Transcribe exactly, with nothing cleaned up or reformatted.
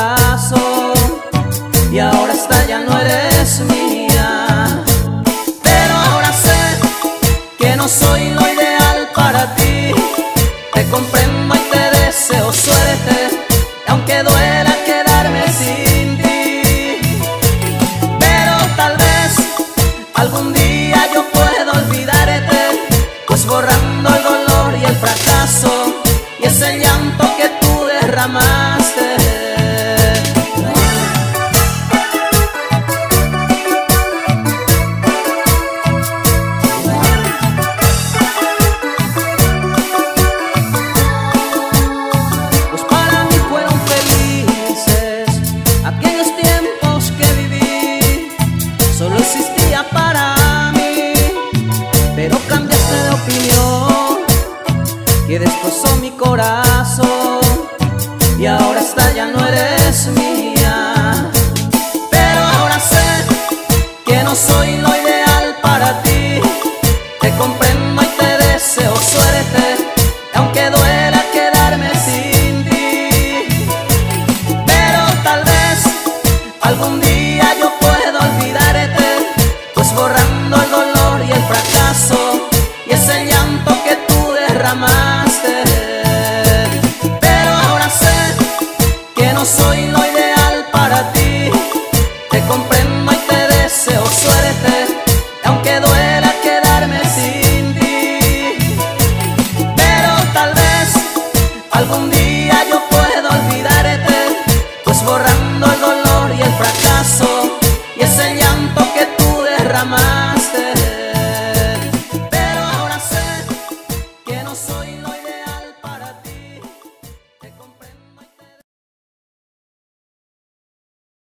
corazón y ahora esta ya no eres mía. Pero ahora sé que no soy lo ideal para ti. Te comprendo y te deseo suerte, aunque duela quedarme sin ti. Pero tal vez algún día yo pueda olvidarte, pues borrando el dolor y el fracaso y ese llanto que tú derramaste. Pues para mí fueron felices aquellos tiempos que viví, solo existía para mí, pero cambiaste de opinión, que destrozó mi corazón y ahora esta ya no eres mía.